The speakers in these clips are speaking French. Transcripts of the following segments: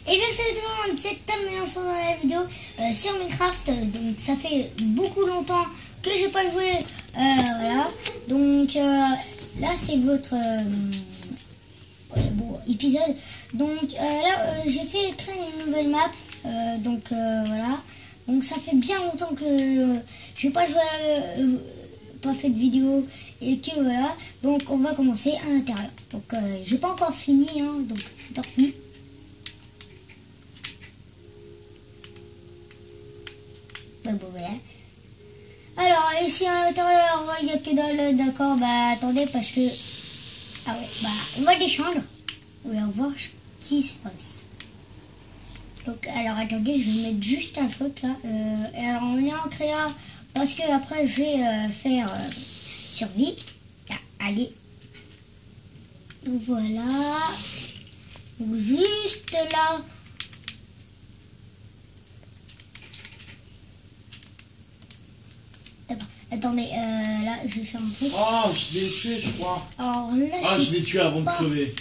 Et bien salut tout le monde, c'est Tom et on se retrouve dans la vidéo sur Minecraft. Donc ça fait beaucoup longtemps que j'ai pas joué, voilà. Donc là c'est votre épisode. Donc là j'ai fait créer une nouvelle map. Donc voilà. Donc ça fait bien longtemps que j'ai pas joué, pas fait de vidéo et que voilà. Donc on va commencer à l'intérieur. Donc j'ai pas encore fini, hein, donc c'est parti. Bon, voilà. Alors ici à l'intérieur il n'y a que dalle, d'accord. Bah attendez parce que ah ouais, bah on va descendre. On va voir ce qui se passe. Donc alors attendez, je vais mettre juste un truc là. Alors on est en créa parce que après je vais faire survie. Ah, allez. Donc voilà. Donc juste là. Attendez, là, je vais faire un truc. Oh, je l'ai tué, je crois. Alors là, ah, je l'ai tué avant de crever.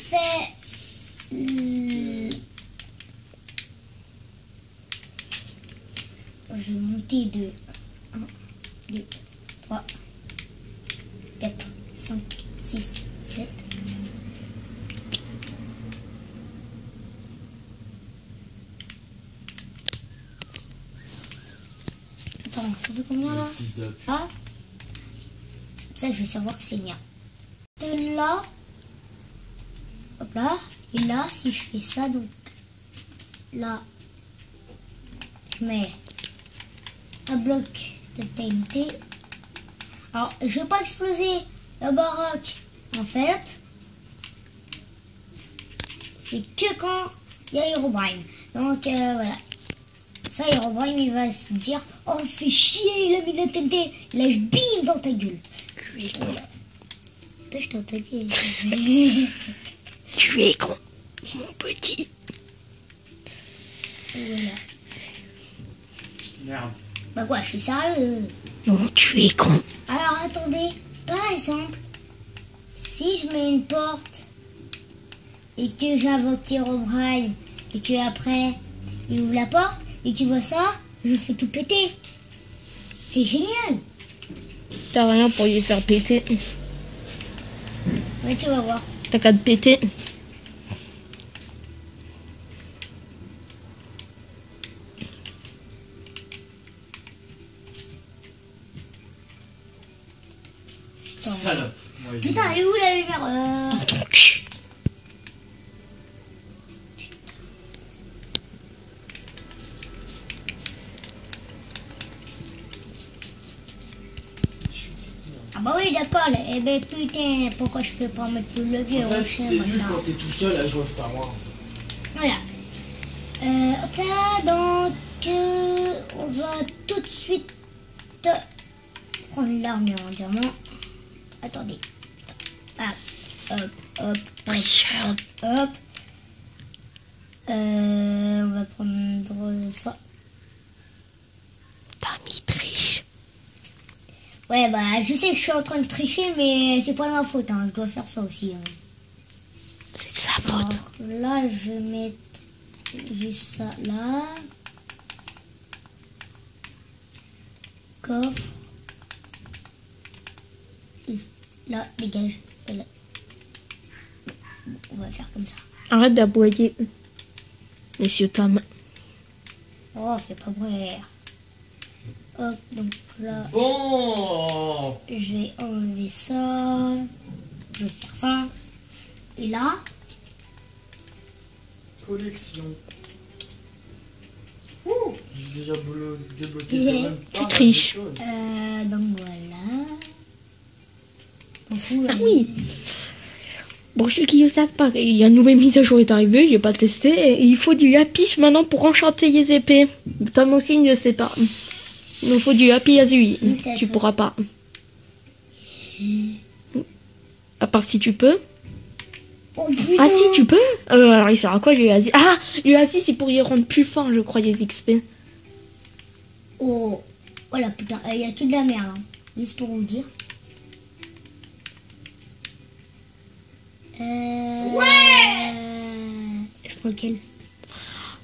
Je vais monter de 1, 2, 3, 4, 5, 6, 7. Attends, ça fait combien là? Ah, ça je vais savoir que c'est bien. De là, hop là, et là si je fais ça, donc là, je mets un bloc de TNT. Alors je vais pas exploser la baraque en fait, c'est que quand il y a Herobrine. Donc voilà. Ça, Herobrine, il va se dire « Oh, fais chier, il a mis la TNT, là, je bim dans ta gueule. » Voilà. Je t'ai entendu. Tu es con, mon petit. Voilà. Merde. Bah quoi, je suis sérieux. Non, tu es con. Alors, attendez. Par exemple, si je mets une porte et que j'invoque Herobrine et que après il ouvre la porte, et tu vois ça, je fais tout péter. C'est génial. T'as rien pour y faire péter. Ouais, tu vas voir. T'as qu'à te péter. Salope. Ouais, Putain, elle est où la lumière Dans ton cul. Ah bah oui, d'accord. Eh ben putain, pourquoi je peux pas mettre le levier En au fait, chien c'est nul maintenant? quand t'es tout seul à jouer à Star Wars. Voilà. Hop là, donc on va tout de suite prendre l'armure en diamant. Attendez. Hop, hop, hop, hop, hop. On va prendre ça. T'as mis triche. Ouais, bah, je sais que je suis en train de tricher, mais c'est pas de ma faute, hein. Je dois faire ça aussi, hein. C'est de sa faute. Alors, là, je vais mettre juste ça là. Coffre. Juste là, dégage. Là. On va faire comme ça. Arrête d'aboyer. Monsieur Tom. Oh, fais pas bruit. Hop, donc là, Bon. je vais enlever ça. Je vais faire ça. Et là, Collection. Ouh, j'ai déjà débloqué J'ai- quand même pas mal de triches. choses. donc voilà. Donc, Ah oui. Pour ceux qui ne savent pas, il y a une nouvelle mise à jour est arrivée, j'ai pas testé. Et il faut du lapis maintenant pour enchanter les épées. Tom aussi ne le sait pas. Il nous faut du lapis azuli. Ok, Tu ça. pourras pas. À part si tu peux. oh putain. Ah si tu peux. Alors il sert à quoi le asi? Ah, le asi c'est pour y rendre plus fort, je crois, les XP. Oh, voilà, putain, il y a que de la merde, hein. Juste pour vous dire. Ouais. Je prends lequel?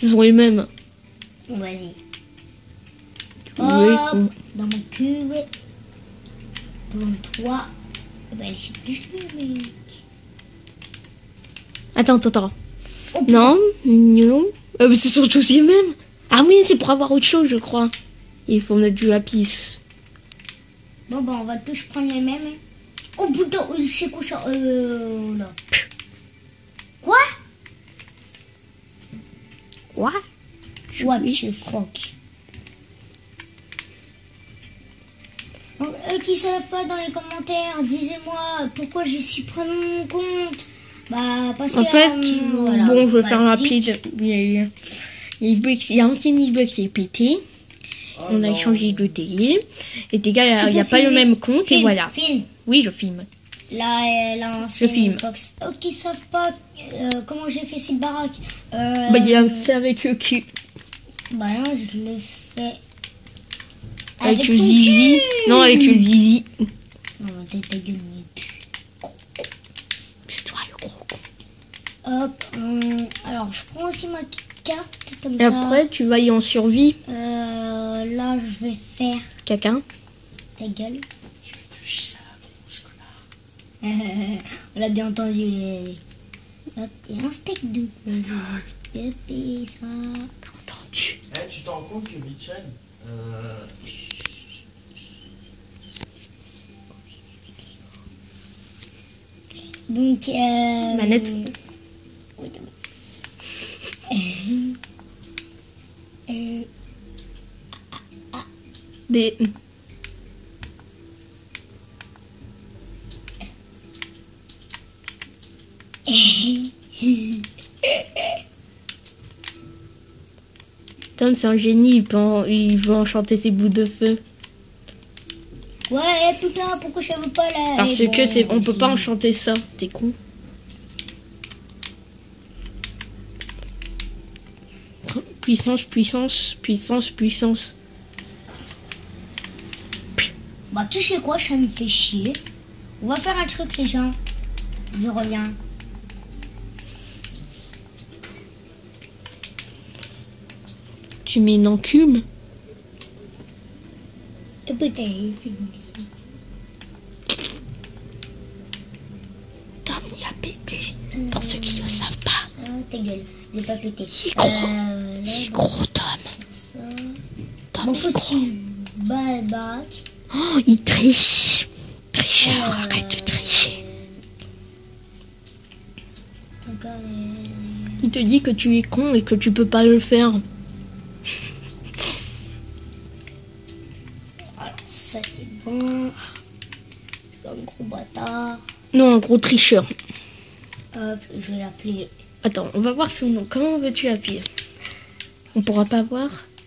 Ce sont les mêmes. Bon, vas-y. Oui, Hop, bon. dans mon cul. Plan 3. Ben, je sais plus le mec. Attends. Oh, putain. Non, non. Mais c'est surtout les mêmes. Ah oui, c'est pour avoir autre chose, je crois. Il faut mettre du lapis. Bon, ben, on va tous prendre les mêmes. Hein. Oh putain, c'est quoi ça là. Quoi? Quoi? Ouais, monsieur Croc. Qui savent pas dans les commentaires, disez-moi pourquoi j'ai supprimé mon compte. Bah, parce En que. fait, voilà, bon, je vais bah, faire vite. rapide. Il y a un petit Xbox qui est pété. Oh On a non. échangé de télé. Et les gars, Tu il n'y a peux pas le filmer. même compte. Et Filme, voilà. filme. Oui, je filme. La ancienne Je filme. Xbox. Oh, qui savent pas comment j'ai fait cette baraque. Bah, il a fait avec le cul. Bah non, je l'ai fait. Avec le ton zizi. cul. Non, avec le zizi. Non, ta gueule, mais- C'est toi le gros con. Hop, alors je prends aussi ma carte comme Et ça. après, tu vas y en survie. Là, je vais faire Caca. ta gueule. On l'a bien entendu. Hop, et un steak de pépé, ça. Entendu. Eh, tu te rends compte que Mitchell, Donc, Manette. Oui, oui. Des... Tom, c'est un génie. Il peut enchanter ses bouts de feu. Ouais, putain, pourquoi je savais pas là? Parce Eh que bon, c'est, on peut pas enchanter ça. T'es con. Puissance. Bah, tu sais quoi, ça me fait chier. On va faire un truc, les gens. Je reviens. Tu mets une encume. Et putain, il fait ici. Tom, il a pété. Pour ceux qui ne le savent pas. Ah, ta gueule, je l'ai pas pété. Il est gros. Là, Il est gros, Tom. ça. Tom, Bon, il est faut que gros. tu bats la baraque. Oh, il triche. Tricheur, arrête de tricher. D'accord, Il te dit que tu es con et que tu peux pas le faire. alors, ça c'est bon. C'est un gros bâtard. Non, un gros tricheur. Hop, je vais l'appeler. Attends, on va voir son nom. Comment veux-tu appeler? On pourra pas voir.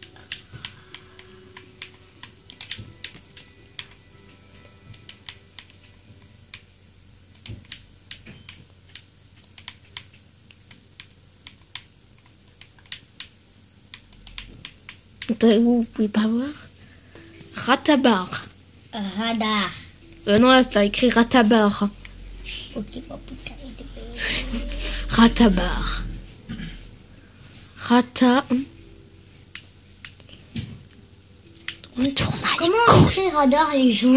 Vous pouvez pas voir. Ratabar. Radar. Non, là, t'as écrit Ratabar. Ok, pas putain. Ratabar. Rata. Retourne à Comment on écrit radar les gens?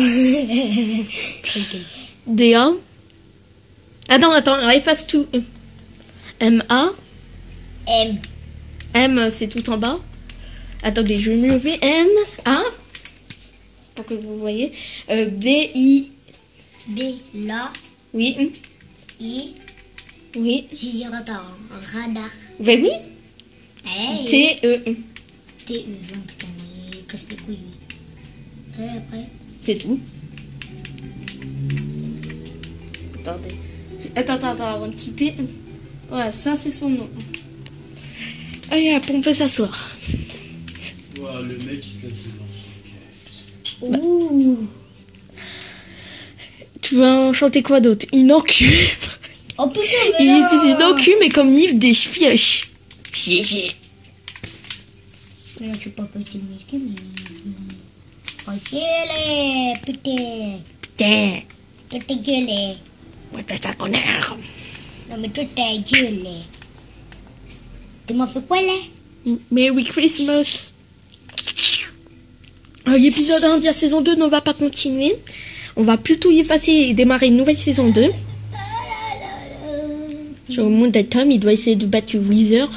DA. Attends, efface tout. MA. M. M, c'est tout en bas. Attendez, je vais me lever. M, A. Pour que vous voyez. B, I. B, là. Oui. I. Oui. J'ai dit radar. Hein. Radar. Ben oui. Allez. T, E. T, E. Non, putain, il casse les couilles. Et après. C'est tout. Attendez. Attends, avant de quitter. Voilà, ça c'est son nom. Allez, hop, on peut s'asseoir. ouais, le mec il se laisse devant son Ouh. Tu vas chanter quoi d'autre? Une encume. Oh putain, mais Il là. était une encume mais comme livre des fièches. Piégé. Non, c'est pas petit muscle, mais. Ok, les putain. Putain. Toi, t'es gueulé. Ouais, t'as ça connard. Non, mais toi, t'es gueulé. Tu m'as fait quoi, là? Merry Christmas. L'épisode 1 de la saison 2 ne va pas continuer. On va plutôt y effacer et démarrer une nouvelle saison 2. Je vous montre Tom, il doit essayer de battre le Wither.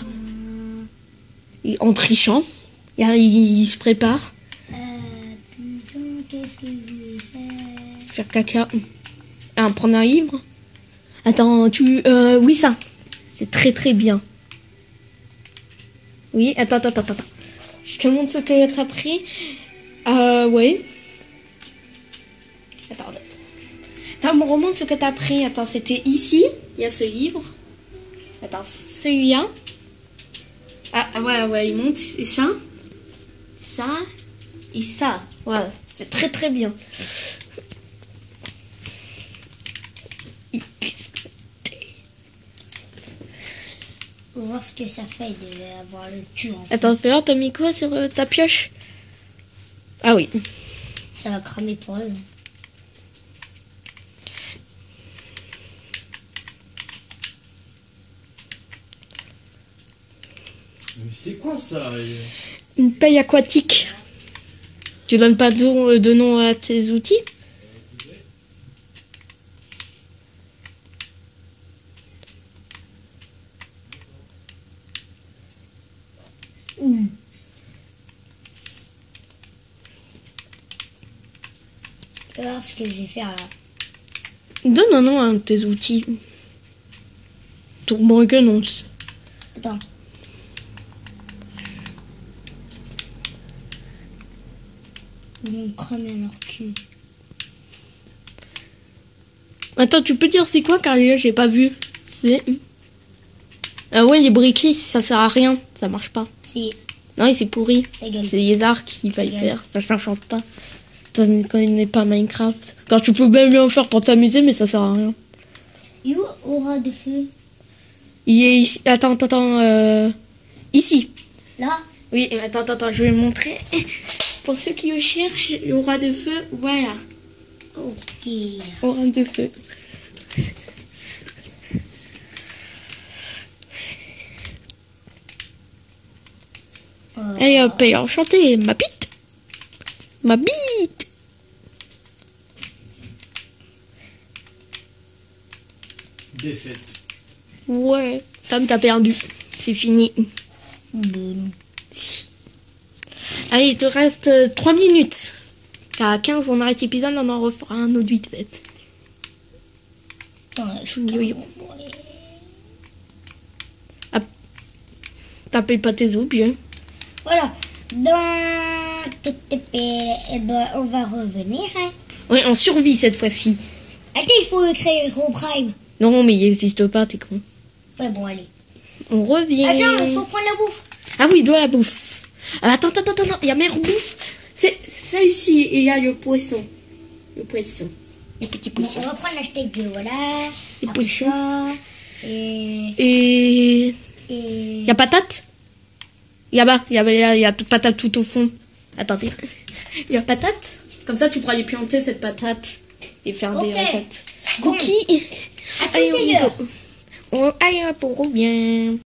En trichant. Il se prépare. Putain, qu'est-ce que je vais faire? Faire caca. Ah, prendre un livre. Attends, oui, ça. C'est très très bien. Oui, attends. Je te montre ce que t'as pris. Ouais. Attends, me remonte ce que t'as pris. Attends, c'était ici. Il y a ce livre. Attends, celui-là. Ah, ouais, il monte. Et ça. Ça. Et ça. Ouais, c'est très très bien. Faut voir ce que ça fait d'avoir le cul en fait. Attends, fais voir, t'as mis quoi sur ta pioche? Ah oui. Ça va cramer pour elle. Mais c'est quoi ça? Une paille aquatique. Tu donnes pas de nom à tes outils? Tu vas voir ce que je vais faire là. Donne un nom à un de tes outils. Tourment que non. Attends. Ils vont cramer leur cul. Attends, tu peux dire c'est quoi car là j'ai pas vu. C'est... Ah ouais, les briquets, ça sert à rien. Ça marche pas. Si. Non, c'est pourri. Ta gueule. C'est les arts qui va y faire. Ça s'enchante pas. Ça ne connaît pas Minecraft. Quand tu peux même bien faire pour t'amuser, mais ça sert à rien. Et où aura de feu? Il est ici. Attends. Ici. Là? Oui, attends, je vais montrer. Pour ceux qui le cherchent, aura de feu, voilà. Ok. Aura de feu. Allez hop, enchanté, ma bite. Défaite. Ouais, Tom t'as perdu. C'est fini. Bon. Allez, il te reste 3 minutes. Car à 15, on arrête l'épisode, on en refera un autre vite fait. Attends, je suis Yo. Ah, tapez pas tes objets. Voilà. Dans TTP, eh ben, on va revenir. Hein. Ouais, on survit cette fois-ci. Attends, il faut créer Herobrine. Non, mais il n'existe pas, t'es con. Ouais, bon, allez. On revient. Attends, il faut prendre la bouffe. Ah oui, de la bouffe. Ah, attends, il y a meilleure bouffe. C'est ça ici, et il y a le poisson. Le petit Bon, poisson. on va prendre la steak bleu, voilà. Les Après poissons. ça, et... Et... Il y a patate. Il y a patate tout au fond. Attendez. Il y a patate. Comme ça, tu pourras les planter, cette patate. Et faire des Ok. recettes. Bon. Cookies. À tout Allez, à l'heure. allez, hop, on revient.